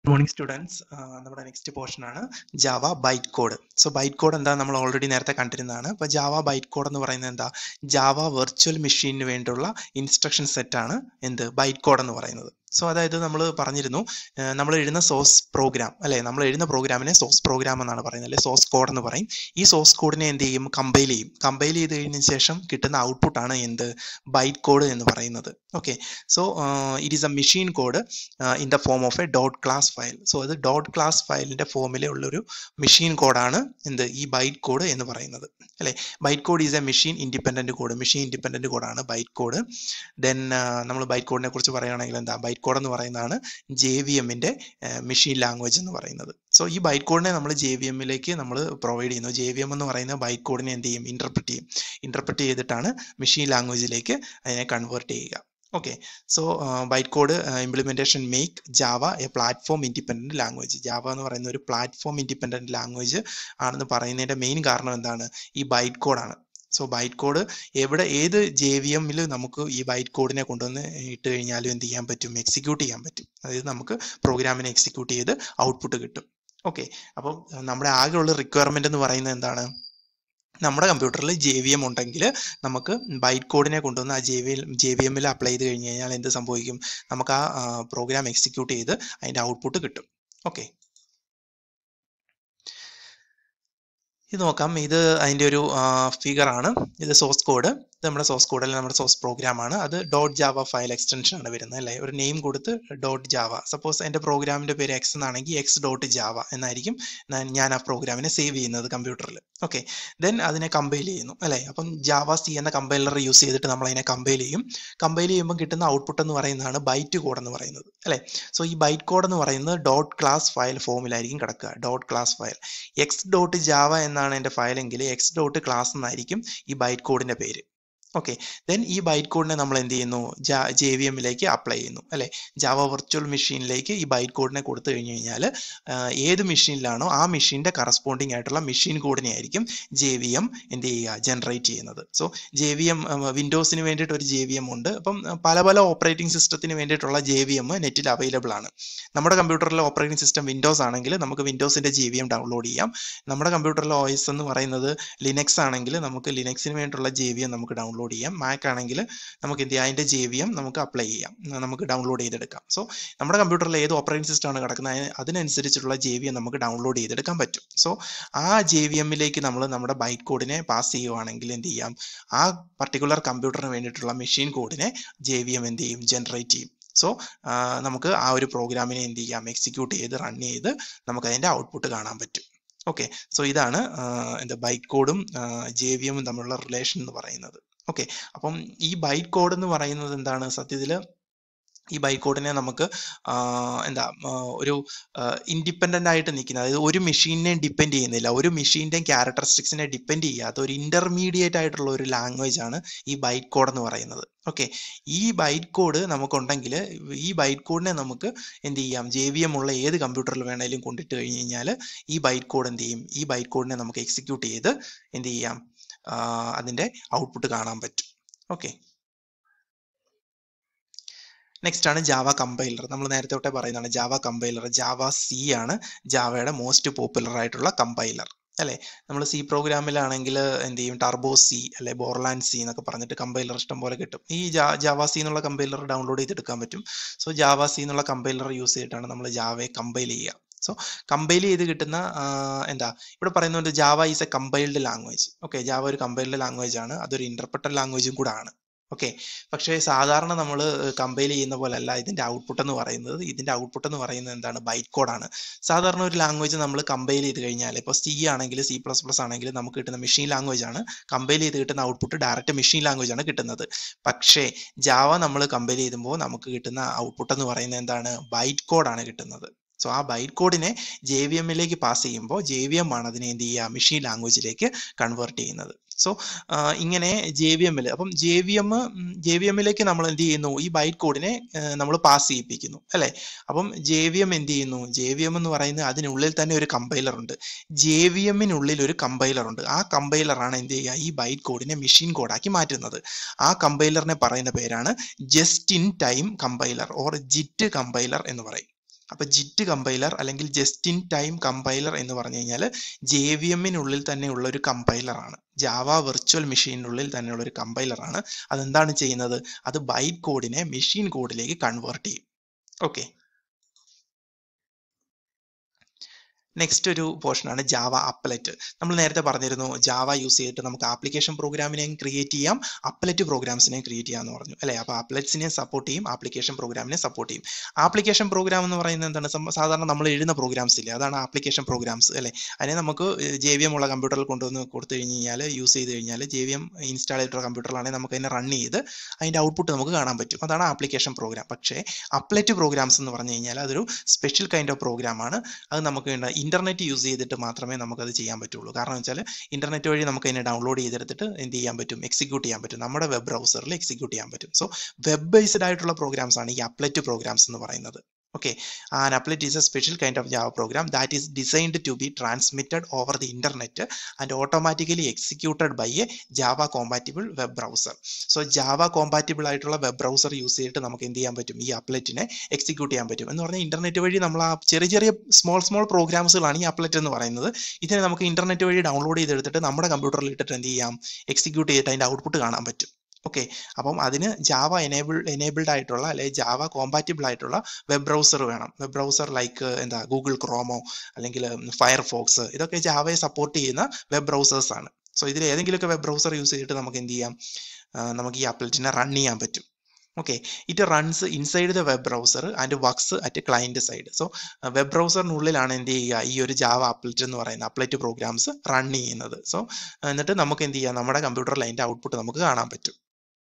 Good morning students. നമ്മുടെ next portion ആണ് Java byte code. So byte code എന്താ നമ്മൾ ഓൾറെഡി നേരത്തെ കണ്ടിരുന്നതാണ്. അപ്പോൾ ജാവ ബൈറ്റ് കോഡ് എന്ന് പറയുന്നത് എന്താ, ജാവ വെർച്വൽ മെഷീനിന് വേണ്ടിയുള്ള ഇൻസ്ട്രക്ഷൻ സെറ്റ് ആണ് എന്ത് ബൈറ്റ് കോഡ് എന്ന് പറയുന്നത്. സോ അതായത് നമ്മൾ പറഞ്ഞിരുന്നു, നമ്മൾ എഴുതുന്ന സോഴ്സ് പ്രോഗ്രാം അല്ലെ, നമ്മൾ എഴുതുന്ന പ്രോഗ്രാമിനെ സോഴ്സ് പ്രോഗ്രാം എന്നാണ് പറയുന്നത്, അല്ലെ സോഴ്സ് കോഡ് എന്ന് പറയും. ഈ സോഴ്സ് കോഡിനെ എന്ത് ചെയ്യും, കമ്പൈൽ ചെയ്ത് കഴിഞ്ഞ ശേഷം കിട്ടുന്ന ഔട്ട്പുട്ടാണ് എന്ത് ബൈറ്റ് കോഡ് എന്ന് പറയുന്നത്. Okay, so it is a machine code in the form of a dot class file. So അത് ഡോട്ട് ക്ലാസ് ഫയലിന്റെ ഫോമിലെ ഉള്ളൊരു മെഷീൻ കോഡാണ് എന്ത് ഈ ബൈറ്റ് കോഡ് എന്ന് പറയുന്നത്, അല്ലെ. Byte code is a machine independent കോഡാണ് ബൈറ്റ് കോഡ്. ദെൻ നമ്മൾ ബൈറ്റ് കോഡിനെ കുറിച്ച് പറയുകയാണെങ്കിൽ എന്താ, ബൈറ്റ് കോഡ് എന്ന് പറയുന്നതാണ് JVM-ന്റെ മെഷീൻ ലാംഗ്വേജ് എന്ന് പറയുന്നത്. സോ ഈ ബൈറ്റ് കോഡിനെ നമ്മൾ JVM-ലേക്ക് നമ്മൾ പ്രൊവൈഡ് ചെയ്യുന്നു. JVM എന്ന് പറയുന്ന ബൈറ്റ് കോഡിനെ എന്ത് ചെയ്യും, ഇന്റർപ്രറ്റ് ചെയ്തിട്ടാണ് മെഷീൻ ലാംഗ്വേജിലേക്ക് അതിനെ കൺവേർട്ട് ചെയ്യുക. Okay, so byte code implementation make Java a platform independent language. Java എന്ന് പറയുന്ന ഒരു പ്ലാറ്റ്ഫോം ഇൻഡിപെൻഡന്റ് ലാംഗ്വേജ് ആണെന്ന് പറയുന്നതിന്റെ മെയിൻ കാരണം എന്താണ്, ഈ ബൈറ്റ് കോഡാണ്. സോ ബൈറ്റ് കോഡ് ഏത് JVM-ൽ നമുക്ക് ഈ ബൈറ്റ് കോഡിനെ കൊണ്ടുവന്ന് ഇട്ട് കഴിഞ്ഞാലും എന്ത് ചെയ്യാൻ പറ്റും, എക്സിക്യൂട്ട് ചെയ്യാൻ പറ്റും. അതായത് നമുക്ക് പ്രോഗ്രാമിനെ എക്സിക്യൂട്ട് ചെയ്ത് ഔട്ട്പുട്ട് കിട്ടും. ഓക്കെ, അപ്പം നമ്മുടെ ആകെയുള്ള റിക്വയർമെന്റ് എന്ന് പറയുന്നത് എന്താണ്, നമ്മുടെ കമ്പ്യൂട്ടറിൽ JVM ഉണ്ടെങ്കിൽ നമുക്ക് ബൈറ്റ് കോഡിനെ കൊണ്ടുവന്ന് ആ JVM-ൽ അപ്ലൈ ചെയ്ത് കഴിഞ്ഞ് കഴിഞ്ഞാൽ എന്ത് സംഭവിക്കും, നമുക്ക് ആ പ്രോഗ്രാം എക്സിക്യൂട്ട് ചെയ്ത് അതിന്റെ ഔട്ട്പുട്ട് കിട്ടും. ഓക്കെ, ഇത് നോക്കാം. ഇത് അതിൻ്റെ ഒരു ഫിഗർ ആണ്. ഇത് സോഴ്സ് കോഡ്. ഇത് നമ്മുടെ സോഴ്സ് കോഡ് അല്ലെങ്കിൽ നമ്മുടെ സോഴ്സ് പ്രോഗ്രാം ആണ്. അത് .java ഫയൽ എക്സ്റ്റൻഷൻ ആണ് വരുന്നത്, അല്ലേ. ഒരു നെയിം കൊടുത്ത് .java. സപ്പോസ് എൻ്റെ പ്രോഗ്രാമിൻ്റെ പേര് X എന്നാണെങ്കിൽ x.java എന്നായിരിക്കും ഞാൻ ആ പ്രോഗ്രാമിനെ സേവ് ചെയ്യുന്നത് കമ്പ്യൂട്ടറിൽ. ഓക്കെ, ദെൻ അതിനെ കമ്പൈൽ ചെയ്യുന്നു, അല്ലേ. അപ്പം JavaC എന്ന കമ്പൈലർ യൂസ് ചെയ്തിട്ട് നമ്മൾ അതിനെ കമ്പൈൽ ചെയ്യുമ്പോൾ കിട്ടുന്ന ഔട്ട്പുട്ട് എന്ന് പറയുന്നതാണ് ബൈറ്റ് കോഡ് എന്ന് പറയുന്നത്, അല്ലേ. സോ ഈ ബൈറ്റ് കോഡ് എന്ന് പറയുന്നത് ഡോട്ട് ക്ലാസ് ഫയൽ ഫോമിലായിരിക്കും കിടക്കുക. ഡോട്ട് ക്ലാസ് ഫയൽ x.java എന്നാണ് എൻ്റെ ഫയലെങ്കിൽ x.class എന്നായിരിക്കും ഈ ബൈറ്റ് കോഡിന്റെ പേര്. ഓക്കെ, ദെൻ ഈ ബൈറ്റ് കോഡിനെ നമ്മൾ എന്ത് ചെയ്യുന്നു, JVM-ലേക്ക് അപ്ലൈ ചെയ്യുന്നു, അല്ലെ. ജാവ വെർച്വൽ മെഷീനിലേക്ക് ഈ ബൈറ്റ് കോഡിനെ കൊടുത്തു കഴിഞ്ഞു കഴിഞ്ഞാൽ ഏത് മെഷീനിലാണോ ആ മെഷീന്റെ കറസ്പോണ്ടിങ് ആയിട്ടുള്ള മെഷീൻ കോഡിനെ ആയിരിക്കും JVM എന്ത് ചെയ്യുക, ജനറേറ്റ് ചെയ്യുന്നത്. സോ JVM വിൻഡോസിന് വേണ്ടിയിട്ട് ഒരു JVM ഉണ്ട്. അപ്പം പല ഓപ്പറേറ്റിംഗ് സിസ്റ്റത്തിന് വേണ്ടിയിട്ടുള്ള JVM നെറ്റിൽ അവൈലബിൾ ആണ്. നമ്മുടെ കമ്പ്യൂട്ടറിലെ ഓപ്പറേറ്റിംഗ് സിസ്റ്റം വിൻഡോസ് ആണെങ്കിൽ നമുക്ക് വിൻഡോസിന്റെ JVM ഡൗൺലോഡ് ചെയ്യാം. നമ്മുടെ കമ്പ്യൂട്ടറിലെ OS എന്ന് പറയുന്നത് ലിനക്സ് ആണെങ്കിൽ നമുക്ക് ലിനക്സിന് വേണ്ടിയിട്ടുള്ള JVM നമുക്ക് ഡൗൺലോഡ് ചെയ്യാം. മാക് ആണെങ്കിൽ നമുക്ക് എന്ത് ചെയ്യാം, അതിന്റെ JVM നമുക്ക് അപ്ലൈ ചെയ്യാം, നമുക്ക് ഡൗൺലോഡ് ചെയ്തെടുക്കാം. സോ നമ്മുടെ കമ്പ്യൂട്ടറിൽ ഏത് ഓപ്പറേറ്റിംഗ് സിസ്റ്റം ആണ് കിടക്കുന്നത് അതിനനുസരിച്ചിട്ടുള്ള JVM നമുക്ക് ഡൗൺലോഡ് ചെയ്തെടുക്കാൻ പറ്റും. സോ ആ JVM-ലേക്ക് നമ്മൾ നമ്മുടെ ബൈറ്റ് കോഡിനെ പാസ് ചെയ്യുവാണെങ്കിൽ എന്ത് ചെയ്യാം, ആ പർട്ടിക്കുലർ കമ്പ്യൂട്ടറിന് വേണ്ടിയിട്ടുള്ള മെഷീൻ കോഡിനെ JVM എന്ത് ചെയ്യും, ജനറേറ്റ് ചെയ്യും. സോ നമുക്ക് ആ ഒരു പ്രോഗ്രാമിനെ എന്ത് ചെയ്യാം, എക്സിക്യൂട്ട് ചെയ്ത് റൺ ചെയ്ത് നമുക്ക് അതിന്റെ ഔട്ട്പുട്ട് കാണാൻ പറ്റും. ഓക്കെ, സോ ഇതാണ് എന്താ ബൈറ്റ് കോഡും JVM-ഉം തമ്മിലുള്ള റിലേഷൻ എന്ന് പറയുന്നത്. ഓക്കെ, അപ്പം ഈ ബൈറ്റ് കോഡ് എന്ന് പറയുന്നത് എന്താണ്, സത്യത്തിൽ ഈ ബൈറ്റ് കോഡിനെ നമുക്ക് എന്താ ഒരു ഇൻഡിപെൻഡന്റ് ആയിട്ട് നിൽക്കുന്ന, അതായത് ഒരു മെഷീനെ ഡിപ്പെൻഡ് ചെയ്യുന്നില്ല, ഒരു മെഷീൻ്റെയും ക്യാരക്ടറിസ്റ്റിക്സിനെ ഡിപ്പെൻഡ് ചെയ്യാത്ത ഒരു ഇന്റർമീഡിയറ്റ് ആയിട്ടുള്ള ഒരു ലാംഗ്വേജ് ആണ് ഈ ബൈറ്റ് കോഡ് എന്ന് പറയുന്നത്. ഓക്കെ, ഈ ബൈറ്റ് കോഡ് നമുക്കുണ്ടെങ്കിൽ ഈ ബൈറ്റ് കോഡിനെ നമുക്ക് എന്ത് ചെയ്യാം, JVM ഉള്ള ഏത് കമ്പ്യൂട്ടറിൽ വേണമെങ്കിലും കൊണ്ടിട്ട് കഴിഞ്ഞ് കഴിഞ്ഞാൽ ഈ ബൈറ്റ് കോഡ് എന്ത് ചെയ്യും, ഈ ബൈറ്റ് കോഡിനെ നമുക്ക് എക്സിക്യൂട്ട് ചെയ്ത് എന്ത് ചെയ്യാം, അതിന്റെ ഔട്ട്പുട്ട് കാണാൻ പറ്റും. ഓക്കെ, നെക്സ്റ്റ് ആണ് ജാവ കമ്പൈലർ. നമ്മൾ നേരത്തെ തൊട്ടേ പറയുന്നതാണ് ജാവ കമ്പൈലർ. JavaC ആണ് ജാവയുടെ മോസ്റ്റ് പോപ്പുലർ ആയിട്ടുള്ള കമ്പൈലർ, അല്ലെ. നമ്മൾ C പ്രോഗ്രാമിലാണെങ്കിൽ എന്ത് ചെയ്യും, ടർബോ C അല്ലെ ബോർലാൻഡ് C എന്നൊക്കെ പറഞ്ഞിട്ട് കമ്പൈലർ ഇഷ്ടം പോലെ കിട്ടും. ഈ JavaC എന്നുള്ള കമ്പൈലർ ഡൗൺലോഡ് ചെയ്തെടുക്കാൻ പറ്റും. സോ JavaC എന്നുള്ള കമ്പൈലർ യൂസ് ചെയ്തിട്ടാണ് നമ്മൾ ജാവയെ കമ്പൈൽ ചെയ്യുക. സോ കമ്പൈൽ ചെയ്ത് കിട്ടുന്ന എന്താ ഇവിടെ പറയുന്നുണ്ട്, Java is a compiled language. Okay, Java ഒരു കമ്പൈൽഡ് ലാംഗ്വേജ് ആണ്, അതൊരു ഇന്റർപ്രറ്റഡ് ലാംഗ്വേജും കൂടെ ആണ്. ഓക്കെ, പക്ഷേ സാധാരണ നമ്മൾ കമ്പൈൽ ചെയ്യുന്ന പോലെ അല്ല ഇതിന്റെ ഔട്ട്പുട്ട് എന്ന് പറയുന്നത്. ഇതിന്റെ ഔട്ട്പുട്ട് എന്ന് പറയുന്നത് എന്താണ്, ബൈറ്റ് കോഡാണ്. സാധാരണ ഒരു ലാംഗ്വേജ് നമ്മൾ കമ്പൈൽ ചെയ്ത് കഴിഞ്ഞാൽ, ഇപ്പോൾ C ആണെങ്കിൽ C++ ആണെങ്കിൽ നമുക്ക് കിട്ടുന്ന മെഷീൻ ലാംഗ്വേജ് ആണ്. കമ്പൈൽ ചെയ്ത് കിട്ടുന്ന ഔട്ട്പുട്ട് ഡയറക്റ്റ് മെഷീൻ ലാംഗ്വേജ് ആണ് കിട്ടുന്നത്. പക്ഷേ ജാവ നമ്മൾ കമ്പൈൽ ചെയ്യുമ്പോൾ നമുക്ക് കിട്ടുന്ന ഔട്ട്പുട്ട് എന്ന് പറയുന്നത് എന്താണ്, ബൈറ്റ് കോഡാണ് കിട്ടുന്നത്. സോ ആ ബൈറ്റ് കോഡിനെ JVM-ലേക്ക് പാസ് ചെയ്യുമ്പോൾ JVM ആണ് അതിനെ എന്ത് ചെയ്യുക, മെഷീൻ ലാംഗ്വേജിലേക്ക് കൺവേർട്ട് ചെയ്യുന്നത്. സോ ഇങ്ങനെ JVM-ൽ, അപ്പം JVM-ലേക്ക് നമ്മൾ എന്ത് ചെയ്യുന്നു, ഈ ബൈറ്റ് കോഡിനെ നമ്മൾ പാസ് ചെയ്യിപ്പിക്കുന്നു, അല്ലെ. അപ്പം JVM എന്ത് ചെയ്യുന്നു, JVM എന്ന് പറയുന്നത് അതിനുള്ളിൽ തന്നെ ഒരു കമ്പൈലർ ഉണ്ട്. JVM-നുള്ളിൽ ഒരു കമ്പൈലർ ഉണ്ട്. ആ കമ്പൈലറാണ് എന്ത് ചെയ്യുക, ഈ ബൈറ്റ് കോഡിനെ മെഷീൻ കോഡാക്കി മാറ്റുന്നത്. ആ കമ്പൈലറിനെ പറയുന്ന പേരാണ് just in time compiler or JIT compiler എന്ന് പറയും. അപ്പോൾ ജിറ്റ് കമ്പൈലർ അല്ലെങ്കിൽ ജസ്റ്റ് ഇൻ ടൈം കമ്പൈലർ എന്ന് പറഞ്ഞു കഴിഞ്ഞാൽ JVM-നുള്ളിൽ തന്നെയുള്ള ഒരു കമ്പൈലറാണ്. ജാവ വെർച്വൽ മെഷീനുള്ളിൽ തന്നെയുള്ള ഒരു കമ്പൈലറാണ്. അതെന്താണ് ചെയ്യുന്നത്? അത് ബൈറ്റ് കോഡിനെ മെഷീൻ കോഡിലേക്ക് കൺവേർട്ട് ചെയ്യും. ഓക്കെ, നെക്സ്റ്റ് ഒരു പോർഷനാണ് ജാവ അപ്ലെറ്റ്. നമ്മൾ നേരത്തെ പറഞ്ഞിരുന്നു ജാവ യൂസ് ചെയ്തിട്ട് നമുക്ക് ആപ്ലിക്കേഷൻ പ്രോഗ്രാമിനെയും ക്രിയേറ്റ് ചെയ്യാം, അപ്ലെറ്റ് പ്രോഗ്രാംസിനെയും ക്രിയേറ്റ് ചെയ്യാമെന്ന് പറഞ്ഞു അല്ലേ. അപ്പോൾ അപ്ലെറ്റ്സിനെ സപ്പോർട്ട് ചെയ്യും, ആപ്ലിക്കേഷൻ പ്രോഗ്രാമിനെ സപ്പോർട്ട് ചെയ്യും. ആപ്ലിക്കേഷൻ പ്രോഗ്രാം എന്ന് പറയുന്നത് എന്താണ്? സാധാരണ നമ്മൾ എഴുതുന്ന പ്രോഗ്രാംസ് ഇല്ലേ, അതാണ് ആപ്ലിക്കേഷൻ പ്രോഗ്രാംസ് അല്ലേ. അതിനെ നമുക്ക് JVM ഉള്ള കമ്പ്യൂട്ടറിൽ കൊണ്ടുവന്ന് കൊടുത്തു കഴിഞ്ഞ് കഴിഞ്ഞാൽ, യൂസ് ചെയ്ത് കഴിഞ്ഞാൽ, JVM ഇൻസ്റ്റാൾ ചെയ്തിട്ടുള്ള കമ്പ്യൂട്ടറിലാണെങ്കിൽ നമുക്ക് അതിനെ റൺ ചെയ്ത് അതിൻ്റെ ഔട്ട്പുട്ട് നമുക്ക് കാണാൻ പറ്റും. അതാണ് ആപ്ലിക്കേഷൻ പ്രോഗ്രാം. പക്ഷേ അപ്ലെറ്റ് പ്രോഗ്രാംസ് എന്ന് പറഞ്ഞു കഴിഞ്ഞാൽ അതൊരു സ്പെഷ്യൽ കൈൻഡ് ഓഫ് പ്രോഗ്രാമാണ്. അത് നമുക്ക് ഇന്റർനെറ്റ് യൂസ് ചെയ്തിട്ട് മാത്രമേ നമുക്കത് ചെയ്യാൻ പറ്റുള്ളൂ. കാരണം വെച്ചാൽ ഇന്റർനെറ്റ് വഴി നമുക്ക് അതിനെ ഡൗൺലോഡ് ചെയ്തെടുത്തിട്ട് എന്ത് ചെയ്യാൻ പറ്റും? എക്സിക്യൂട്ട് ചെയ്യാൻ പറ്റും, നമ്മുടെ വെബ് ബ്രൗസറിൽ എക്സിക്യൂട്ട് ചെയ്യാൻ പറ്റും. സോ വെബ് ബേസ്ഡ് ആയിട്ടുള്ള പ്രോഗ്രാംസ് ആണ് ഈ അപ്ലെറ്റ് പ്രോഗ്രാംസ് എന്ന് പറയുന്നത്. Okay, an applet is a special kind of Java program that is designed to be transmitted over the internet and automatically executed by a Java compatible web browser. So Java compatible ആയിട്ടുള്ള web browser use ചെയ്തിട്ട് നമുക്ക് എന്ത് ചെയ്യാൻ പറ്റും? ഈ അപ്ലെറ്റിനെ execute ചെയ്യാൻ പറ്റും. എന്ന് പറഞ്ഞാൽ ഇന്റർനെറ്റ് വഴി നമ്മൾ ആ ചെറിയ ചെറിയ സ്മോൾ പ്രോഗ്രാംസുകളാണ് ഈ അപ്ലെറ്റ് എന്ന് പറയുന്നത്. ഇതിനെ നമുക്ക് ഇന്റർനെറ്റ് വഴി ഡൗൺലോഡ് ചെയ്തെടുത്തിട്ട് നമ്മുടെ കമ്പ്യൂട്ടറിൽ ഇട്ടിട്ട് എന്ത് ചെയ്യാം? എക്സിക്യൂട്ട് ചെയ്തിട്ട് അതിന്റെ ഔട്ട്പുട്ട് കാണാൻ പറ്റും. ഓക്കെ, അപ്പം അതിന് ജാവ എനേബിൾഡ് ആയിട്ടുള്ള അല്ലെങ്കിൽ ജാവ കോമ്പാറ്റിബിൾ ആയിട്ടുള്ള വെബ് ബ്രൗസർ വേണം. വെബ് ബ്രൗസർ ലൈക്ക് എന്താ ഗൂഗിൾ ക്രോമോ അല്ലെങ്കിൽ ഫയർഫോക്സ്, ഇതൊക്കെ ജാവയെ സപ്പോർട്ട് ചെയ്യുന്ന വെബ് ബ്രൗസേഴ്സ് ആണ്. സോ ഇതിൽ ഏതെങ്കിലുമൊക്കെ വെബ് ബ്രൗസർ യൂസ് ചെയ്തിട്ട് നമുക്ക് എന്ത് ചെയ്യാം? നമുക്ക് ഈ അപ്ലെറ്റിനെ റൺ ചെയ്യാൻ പറ്റും. Okay, it runs inside the web browser and works at client side. So web ബ്രൗസറിനുള്ളിലാണ് എന്ത് ചെയ്യുക? ഈ ഒരു ജാവ അപ്ലെറ്റ് എന്ന് പറയുന്ന അപ്ലെറ്റ് പ്രോഗ്രാംസ് റൺ ചെയ്യുന്നത്. സോ എന്നിട്ട് നമുക്ക് എന്ത് ചെയ്യാം? നമ്മുടെ കമ്പ്യൂട്ടറിൽ അതിൻ്റെ ഔട്ട്പുട്ട് നമുക്ക് കാണാൻ പറ്റും.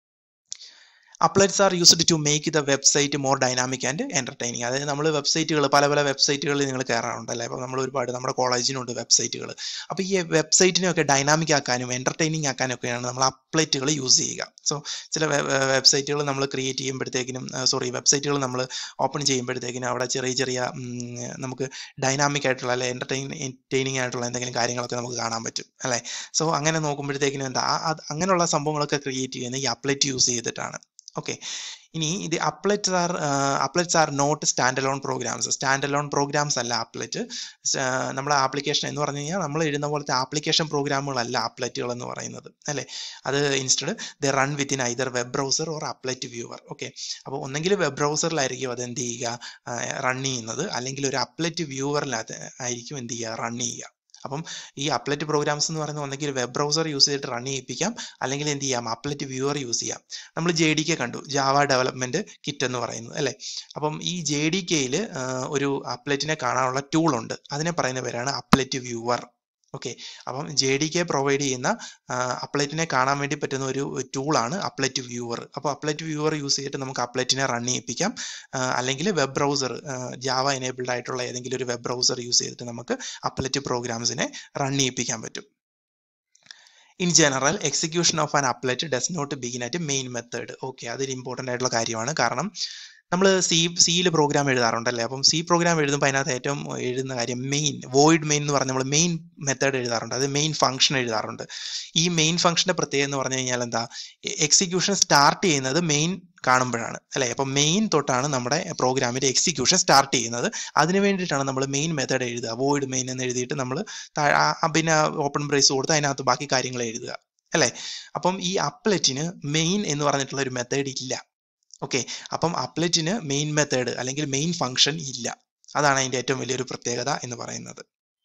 Applets are used to make the website more dynamic and entertaining. അതായത് നമ്മൾ വെബ്സൈറ്റുകൾ പല വെബ്സൈറ്റുകളിൽ നിങ്ങൾ കയറാറുണ്ട് അല്ലേ. അപ്പോൾ നമ്മൾ ഒരുപാട് നമ്മുടെ കോളേജിനുണ്ട് വെബ്സൈറ്റുകൾ. അപ്പോൾ ഈ വെബ്സൈറ്റിനെയൊക്കെ ഡൈനാമിക് ആക്കാനും എന്റർടൈനിങ് ആക്കാനും ഒക്കെയാണ് നമ്മൾ അപ്ലെറ്റുകൾ യൂസ് ചെയ്യുക. സോ ചില വെബ്സൈറ്റുകൾ നമ്മൾ ക്രിയേറ്റ് ചെയ്യുമ്പോഴത്തേക്കിനും വെബ്സൈറ്റുകൾ നമ്മൾ ഓപ്പൺ ചെയ്യുമ്പോഴത്തേക്കിനും അവിടെ ചെറിയ നമുക്ക് ഡൈനാമിക് ആയിട്ടുള്ള അല്ലെ എന്റർടൈനിങ് ആയിട്ടുള്ള എന്തെങ്കിലും കാര്യങ്ങളൊക്കെ നമുക്ക് കാണാൻ പറ്റും അല്ലേ. സോ അങ്ങനെ നോക്കുമ്പോഴത്തേക്കിനും എന്താ അങ്ങനെയുള്ള സംഭവങ്ങളൊക്കെ ക്രിയേറ്റ് ചെയ്യുന്നത് ഈ അപ്ലെറ്റ് യൂസ് ചെയ്തിട്ടാണ്. ഓക്കെ, ഇനി ഇത് applets are not stand alone programs. Stand alone programs അല്ല അപ്ലെറ്റ്. നമ്മുടെ ആപ്ലിക്കേഷൻ എന്ന് പറഞ്ഞു കഴിഞ്ഞാൽ നമ്മൾ എഴുതുന്ന പോലത്തെ ആപ്ലിക്കേഷൻ പ്രോഗ്രാമുകളല്ല അപ്ലെറ്റുകൾ എന്ന് പറയുന്നത് അല്ലേ. അത് instead the run within either web browser or applet viewer. Okay, അപ്പോൾ ഒന്നെങ്കിൽ വെബ് ബ്രൗസറിലായിരിക്കും അത് എന്ത് ചെയ്യുക? റൺ ചെയ്യുന്നത്, അല്ലെങ്കിൽ ഒരു അപ്ലെറ്റ് വ്യൂവറിനകത്ത് ആയിരിക്കും എന്ത് ചെയ്യുക? റൺ ചെയ്യുക. അപ്പം ഈ അപ്ലെറ്റ് പ്രോഗ്രാംസ് എന്ന് പറയുന്നത് ഒന്നെങ്കിൽ വെബ് ബ്രൗസർ യൂസ് ചെയ്തിട്ട് റൺ ചെയ്യിപ്പിക്കാം, അല്ലെങ്കിൽ എന്ത് ചെയ്യാം? അപ്ലെറ്റ് വ്യൂവർ യൂസ് ചെയ്യാം. നമ്മൾ JDK കണ്ടു, ജാവ ഡെവലപ്മെന്റ് കിറ്റ് എന്ന് പറയുന്നത് അല്ലേ. അപ്പം ഈ JDKയിൽ ഒരു അപ്ലെറ്റിനെ കാണാനുള്ള ടൂൾ ഉണ്ട്, അതിനെ പറയുന്ന പേരാണ് അപ്ലെറ്റ് വ്യൂവർ. ഓക്കെ, അപ്പം JDK പ്രൊവൈഡ് ചെയ്യുന്ന അപ്ലെറ്റിനെ കാണാൻ വേണ്ടി പറ്റുന്ന ഒരു ടൂളാണ് അപ്ലെറ്റ് വ്യൂവർ. അപ്പോൾ അപ്ലെറ്റ് വ്യൂവർ യൂസ് ചെയ്തിട്ട് നമുക്ക് അപ്ലെറ്റിനെ റൺ ചെയ്യിപ്പിക്കാം, അല്ലെങ്കിൽ വെബ് ബ്രൗസർ ജാവ എനേബിൾഡ് ആയിട്ടുള്ള ഏതെങ്കിലും ഒരു വെബ് ബ്രൗസർ യൂസ് ചെയ്തിട്ട് നമുക്ക് അപ്ലെറ്റ് പ്രോഗ്രാംസിനെ റൺ ചെയ്യിപ്പിക്കാൻ പറ്റും. In general execution of an applet does not begin at main method. Okay, അതൊരു ഇമ്പോർട്ടൻ്റ് ആയിട്ടുള്ള കാര്യമാണ്. കാരണം നമ്മൾ സിയിൽ പ്രോഗ്രാം എഴുതാറുണ്ടല്ലേ. അപ്പം C പ്രോഗ്രാം എഴുതുമ്പോൾ അതിനകത്ത് ഏറ്റവും എഴുതുന്ന കാര്യം വോയിഡ് മെയിൻ എന്ന് പറഞ്ഞ് നമ്മൾ മെയിൻ മെത്തേഡ് എഴുതാറുണ്ട്, അത് മെയിൻ ഫംഗ്ഷൻ എഴുതാറുണ്ട്. ഈ മെയിൻ ഫംഗ്ഷന്റെ പ്രത്യേകത എന്ന് പറഞ്ഞു കഴിഞ്ഞാൽ എന്താ? എക്സിക്യൂഷൻ സ്റ്റാർട്ട് ചെയ്യുന്നത് മെയിൻ കാണുമ്പോഴാണ് അല്ലേ. അപ്പം മെയിൻ തൊട്ടാണ് നമ്മുടെ പ്രോഗ്രാമിന്റെ എക്സിക്യൂഷൻ സ്റ്റാർട്ട് ചെയ്യുന്നത്. അതിന് വേണ്ടിയിട്ടാണ് നമ്മൾ മെയിൻ മെത്തേഡ് എഴുതുക. വോയിഡ് മെയിൻ എന്ന് എഴുതിയിട്ട് നമ്മൾ പിന്നെ ഓപ്പൺ ബ്രേസ് കൊടുത്ത് അതിനകത്ത് ബാക്കി കാര്യങ്ങൾ എഴുതുക അല്ലേ. അപ്പം ഈ അപ്ലെറ്റിന് മെയിൻ എന്ന് പറഞ്ഞിട്ടുള്ള ഒരു മെത്തേഡ് ഇല്ല. ഓക്കെ, അപ്പം അപ്ലെറ്റിന് മെയിൻ മെത്തേഡ് അല്ലെങ്കിൽ മെയിൻ ഫംഗ്ഷൻ ഇല്ല. അതാണ് അതിന്റെ ഏറ്റവും വലിയൊരു പ്രത്യേകത എന്ന് പറയുന്നത്.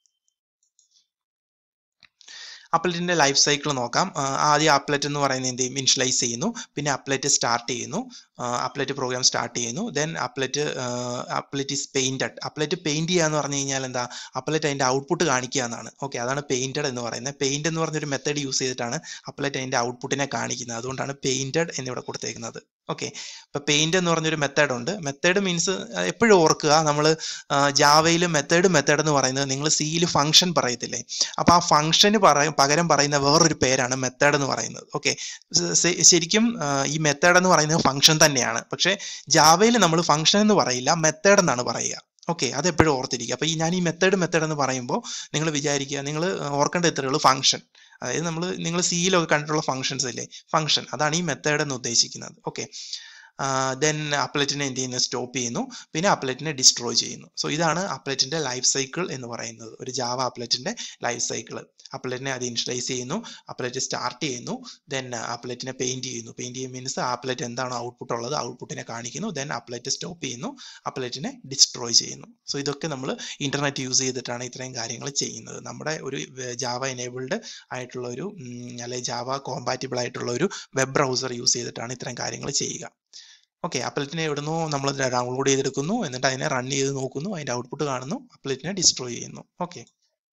അപ്ലെറ്റിന്റെ ലൈഫ് സൈക്കിൾ നോക്കാം. ആദ്യം അപ്ലെറ്റ് എന്ന് പറയുന്നത് എന്ത് ചെയ്യും? ഇനിഷ്യലൈസ് ചെയ്യുന്നു, പിന്നെ അപ്ലെറ്റ് സ്റ്റാർട്ട് ചെയ്യുന്നു, അപ്ലെറ്റ് പ്രോഗ്രാം സ്റ്റാർട്ട് ചെയ്യുന്നു. Then applet is painted. Applet paint ചെയ്യുക എന്ന് പറഞ്ഞു കഴിഞ്ഞാൽ എന്താ? അപ്ലെറ്റ് അതിന്റെ ഔട്ട്പുട്ട് കാണിക്കുക എന്നാണ്. ഓക്കെ, അതാണ് പെയിന്റഡ് എന്ന് പറയുന്നത്. പെയിന്റ് എന്ന് പറഞ്ഞൊരു മെത്തേഡ് യൂസ് ചെയ്തിട്ടാണ് അപ്ലെറ്റ് അതിന്റെ ഔട്ട്പുട്ടിനെ കാണിക്കുന്നത്. അതുകൊണ്ടാണ് പെയിന്റഡ് എന്നിവിടെ കൊടുത്തേക്കുന്നത്. ഓക്കെ, ഇപ്പൊ പെയിന്റ് എന്ന് പറഞ്ഞൊരു മെത്തേഡ് ഉണ്ട്. മെത്തേഡ് മീൻസ് എപ്പോഴും ഓർക്കുക, നമ്മൾ ജാവയിൽ മെത്തേഡ് എന്ന് പറയുന്നത് നിങ്ങൾ സിയിൽ ഫംഗ്ഷൻ പറയത്തില്ലേ, അപ്പൊ ആ ഫംഗ്ഷന് പകരം പറയുന്ന വേറൊരു പേരാണ് മെത്തേഡ് എന്ന് പറയുന്നത്. ഓക്കെ, ശരിക്കും ഈ മെത്തേഡ് എന്ന് പറയുന്നത് ഫംഗ്ഷൻ തന്നെയാണ്. പക്ഷെ ജാവയിൽ നമ്മൾ ഫംഗ്ഷൻ എന്ന് പറയില്ല, മെത്തേഡ് എന്നാണ് പറയുക. ഓക്കെ, അതെപ്പോഴും ഓർത്തിരിക്കുക. അപ്പൊ ഞാൻ ഈ മെത്തേഡ് എന്ന് പറയുമ്പോൾ നിങ്ങൾ വിചാരിക്കുക, നിങ്ങൾ ഓർക്കേണ്ട ഇത്രയേ ഉള്ളൂ ഫംഗ്ഷൻ. അതായത് നിങ്ങൾ സിയിലൊക്കെ കണ്ടിട്ടുള്ള ഫംഗ്ഷൻസ് ഇല്ലേ, ഫംഗ്ഷൻ, അതാണ് ഈ മെത്തേഡ് എന്ന് ഉദ്ദേശിക്കുന്നത്. ഓക്കെ, ദെൻ അപ്ലെറ്റിനെ എന്ത് ചെയ്യുന്നു, സ്റ്റോപ്പ് ചെയ്യുന്നു, പിന്നെ അപ്ലെറ്റിനെ ഡിസ്ട്രോയ് ചെയ്യുന്നു. സോ ഇതാണ് അപ്ലെറ്റിന്റെ ലൈഫ് സൈക്കിൾ എന്ന് പറയുന്നത്, ഒരു ജാവ അപ്ലെറ്റിന്റെ ലൈഫ് സൈക്കിൾ. അപ്ലെറ്റിനെ അത് ഇനിഷ്യലൈസ് ചെയ്യുന്നു, അപ്ലെറ്റ് സ്റ്റാർട്ട് ചെയ്യുന്നു, ദെൻ അപ്ലെറ്റിനെ പെയിന്റ് ചെയ്യുന്നു. പെയിന്റ് ചെയ്യുന്ന മീൻസ് അപ്ലെറ്റ് എന്താണോ ഔട്ട്പുട്ട് ഉള്ളത് ഔട്ട്പുട്ടിനെ കാണിക്കുന്നു, ദെൻ അപ്ലെറ്റ് സ്റ്റോപ്പ് ചെയ്യുന്നു, അപ്ലെറ്റിനെ ഡിസ്ട്രോയ് ചെയ്യുന്നു. സോ ഇതൊക്കെ നമ്മൾ ഇന്റർനെറ്റ് യൂസ് ചെയ്തിട്ടാണ് ഇത്രയും കാര്യങ്ങൾ ചെയ്യുന്നത്. നമ്മുടെ ഒരു ജാവ എനേബിൾഡ് ആയിട്ടുള്ള ഒരു അല്ലെങ്കിൽ ജാവ കോമ്പാറ്റിബിൾ ആയിട്ടുള്ള ഒരു വെബ് ബ്രൗസർ യൂസ് ചെയ്തിട്ടാണ് ഇത്രയും കാര്യങ്ങൾ ചെയ്യുക. ഓക്കെ, അപ്ലെറ്റിനെ എവിടുന്നോ നമ്മൾ ഡൗൺലോഡ് ചെയ്തെടുക്കുന്നു, എന്നിട്ട് അതിനെ റൺ ചെയ്ത് നോക്കുന്നു, അതിന്റെ ഔട്ട്പുട്ട് കാണുന്നു, അപ്ലെറ്റിനെ ഡിസ്ട്രോയ് ചെയ്യുന്നു. ഓക്കെ,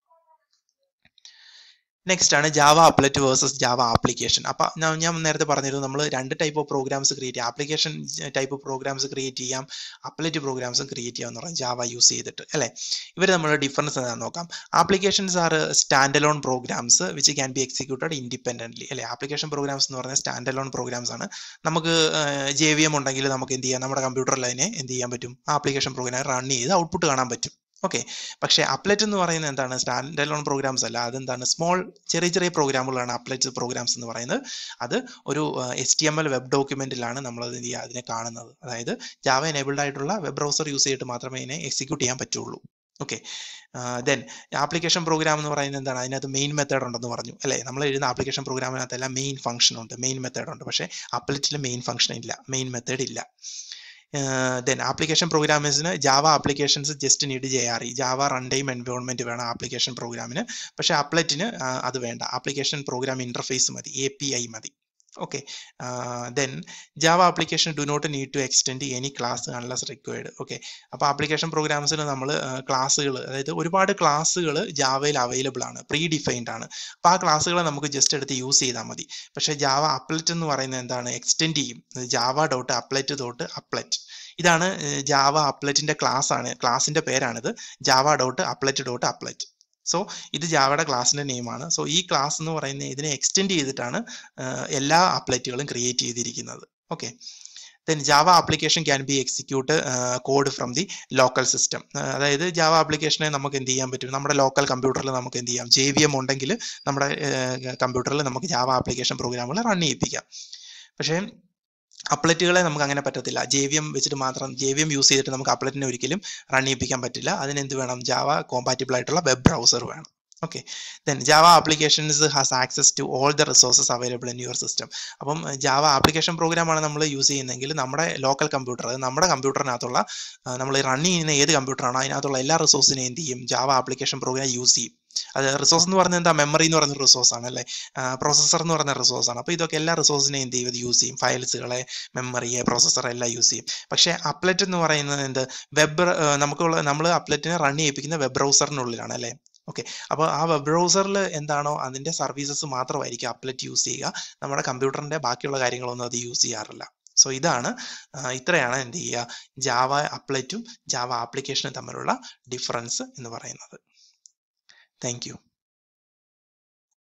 നെക്സ്റ്റ് ആണ് Java applet versus Java application. അപ്പൊ ഞാൻ നേരത്തെ പറഞ്ഞിരുന്നു നമ്മൾ രണ്ട് ടൈപ്പ് ഓഫ് പ്രോഗ്രാംസ് ക്രിയേറ്റ് ചെയ്യാം. Application type of programs create ചെയ്യാം, അപ്ലെറ്റ് പ്രോഗ്രാംസും ക്രിയേറ്റ് ചെയ്യാം എന്ന് പറയും ജാവ യൂസ് ചെയ്തിട്ട്, അല്ലെ? ഇവർ നമ്മുടെ ഡിഫറൻസ് എന്താണെന്ന് നോക്കാം. Applications are stand alone programs which can be executed independently, അല്ലെ? ആപ്ലിക്കേഷൻ പ്രോഗ്രാംസ് എന്ന് പറഞ്ഞാൽ സ്റ്റാൻഡ് അലോൺ പ്രോഗ്രാംസ് ആണ്. നമുക്ക് JVM ഉണ്ടെങ്കിൽ നമുക്ക് എന്ത് ചെയ്യാം, നമ്മുടെ കമ്പ്യൂട്ടറിൽ അതിനെ എന്ത് ചെയ്യാൻ പറ്റും, ആപ്ലിക്കേഷൻ പ്രോഗ്രാം റൺ ചെയ്ത് ഔട്ട്പുട്ട് കാണാൻ പറ്റും. ഓക്കെ, പക്ഷേ അപ്ലെറ്റ് എന്ന് പറയുന്നത് എന്താണ്, സ്റ്റാൻഡ് അലോൺ പ്രോഗ്രാംസ് അല്ല, അതെന്താണ്, ചെറിയ ചെറിയ പ്രോഗ്രാമുകളാണ് അപ്ലെറ്റ് പ്രോഗ്രാംസ് എന്ന് പറയുന്നത്. അത് ഒരു HTML വെബ് ഡോക്യുമെന്റിലാണ് നമ്മൾ അതിനെ കാണുന്നത്. അതായത് ജാവ എനേബിൾഡ് ആയിട്ടുള്ള വെബ് ബ്രൗസർ യൂസ് ചെയ്തിട്ട് മാത്രമേ ഇതിനെ എക്സിക്യൂട്ട് ചെയ്യാൻ പറ്റുള്ളൂ. ഓക്കെ, ദെൻ ആപ്ലിക്കേഷൻ പ്രോഗ്രാം എന്ന് പറയുന്നത് എന്താണ്, അതിനകത്ത് മെയിൻ മെത്തേഡ് ഉണ്ടെന്ന് പറഞ്ഞു, അല്ലേ? നമ്മൾ എഴുതുന്ന ആപ്ലിക്കേഷൻ പ്രോഗ്രാമിനകത്തെല്ലാം മെയിൻ ഫംഗ്ഷൻ ഉണ്ട്, മെയിൻ മെത്തേഡ് ഉണ്ട്. പക്ഷേ അപ്ലെറ്റിൽ മെയിൻ ഫംഗ്ഷൻ ഇല്ല, മെയിൻ മെത്തേഡ് ഇല്ല. ദെൻ ആപ്ലിക്കേഷൻ പ്രോഗ്രാമേഴ്സിന് Java applications just need JRE, Java run time environment വേണം ആപ്ലിക്കേഷൻ പ്രോഗ്രാമിന്. പക്ഷേ അപ്ലെറ്റിന് അത് വേണ്ട, ആപ്ലിക്കേഷൻ പ്രോഗ്രാം ഇന്റർഫേസ് മതി, API മതി. Okay, then Java application do not need to extend any class unless required. Okay, അപ്പോൾ ആപ്ലിക്കേഷൻ പ്രോഗ്രാംസിന് നമ്മൾ ക്ലാസ്സുകൾ, അതായത് ഒരുപാട് ക്ലാസ്സുകൾ ജാവയിൽ അവൈലബിൾ ആണ്, പ്രീ ഡിഫൈൻഡ് ആണ്. അപ്പോൾ ആ ക്ലാസ്സുകളെ നമുക്ക് ജസ്റ്റ് എടുത്ത് യൂസ് ചെയ്താൽ മതി. പക്ഷേ ജാവ അപ്ലെറ്റ് എന്ന് പറയുന്നത് എന്താണ്, എക്സ്റ്റെൻഡ് ചെയ്യും, java.applet.applet. ഇതാണ് ജാവ അപ്ലെറ്റിന്റെ ക്ലാസ് ആണ്, ക്ലാസിന്റെ പേരാണിത്, java.applet.applet. സോ ഇത് ജാവയുടെ ക്ലാസിന്റെ നെയിമാണ്. സോ ഈ ക്ലാസ് എന്ന് പറയുന്നത് ഇതിനെ എക്സ്റ്റെൻഡ് ചെയ്തിട്ടാണ് എല്ലാ അപ്ലെറ്റുകളും ക്രിയേറ്റ് ചെയ്തിരിക്കുന്നത്. Okay, then Java application can be execute code from the local system. അതായത് ജാവ ആപ്ലിക്കേഷനെ നമുക്ക് എന്ത് ചെയ്യാൻ പറ്റും, നമ്മുടെ ലോക്കൽ കമ്പ്യൂട്ടറിൽ നമുക്ക് എന്ത് ചെയ്യാം, JVM ഉണ്ടെങ്കിൽ നമ്മുടെ കമ്പ്യൂട്ടറിൽ നമുക്ക് ജാവ ആപ്ലിക്കേഷൻ പ്രോഗ്രാമുകൾ റൺ ചെയ്യിപ്പിക്കാം. പക്ഷേ അപ്ലെറ്റുകളെ നമുക്ക് അങ്ങനെ പറ്റത്തില്ല. JVM വെച്ചിട്ട് മാത്രം, JVM യൂസ് ചെയ്തിട്ട് നമുക്ക് അപ്ലെറ്റിനെ ഒരിക്കലും റൺ ചെയ്യിപ്പിക്കാൻ പറ്റില്ല. അതിനെന്ത് വേണം, ജാവ കോമ്പാറ്റിബിൾ ആയിട്ടുള്ള വെബ് ബ്രൗസർ വേണം. Okay, then Java applications has access to all the resources available in your system. അപ്പം ജാവ ആപ്ലിക്കേഷൻ പ്രോഗ്രാമാണ് നമ്മൾ യൂസ് ചെയ്യുന്നതെങ്കിൽ നമ്മുടെ ലോക്കൽ കമ്പ്യൂട്ടർ, നമ്മുടെ കമ്പ്യൂട്ടറിനകത്തുള്ള നമ്മൾ റൺ ചെയ്യുന്ന ഏത് കമ്പ്യൂട്ടറാണോ അതിനകത്തുള്ള എല്ലാ റിസോഴ്സിനെയും എന്ത് ചെയ്യും, ജാവ ആപ്ലിക്കേഷൻ പ്രോഗ്രാം യൂസ് ചെയ്യും. അത് റിസോഴ്സ് എന്ന് പറഞ്ഞാൽ എന്താ, മെമ്മറി എന്ന് പറയുന്ന റിസോഴ്സ് ആണ്, അല്ലേ? പ്രോസസ്സർ എന്ന് പറയുന്ന റിസോഴ്സ് ആണ്. അപ്പോൾ ഇതൊക്കെ എല്ലാ റിസോഴ്സിനെയും എന്ത് ചെയ്യും, യൂസ് ചെയ്യും, ഫയൽസുകളെ, മെമ്മറിയെ, പ്രോസസ്സറെ എല്ലാം യൂസ് ചെയ്യും. പക്ഷേ അപ്ലെറ്റ് എന്ന് പറയുന്നത് എന്ത്, നമ്മൾ അപ്ലെറ്റിനെ റൺ ചെയ്യിപ്പിക്കുന്ന വെബ് ബ്രൗസറിനുള്ളിലാണ്, അല്ലേ? ഓക്കെ, അപ്പോൾ ആ വെബ് ബ്രൗസറിൽ എന്താണോ അതിന്റെ സർവീസസ് മാത്രമായിരിക്കും അപ്ലെറ്റ് യൂസ് ചെയ്യുക, നമ്മുടെ കമ്പ്യൂട്ടറിന്റെ ബാക്കിയുള്ള കാര്യങ്ങളൊന്നും അത് യൂസ് ചെയ്യാറില്ല. സോ ഇത്രയാണ് എന്ത് ചെയ്യുക, ജാവ അപ്ലെറ്റും ജാവ ആപ്ലിക്കേഷനും തമ്മിലുള്ള ഡിഫറൻസ് എന്ന് പറയുന്നത്. Thank U.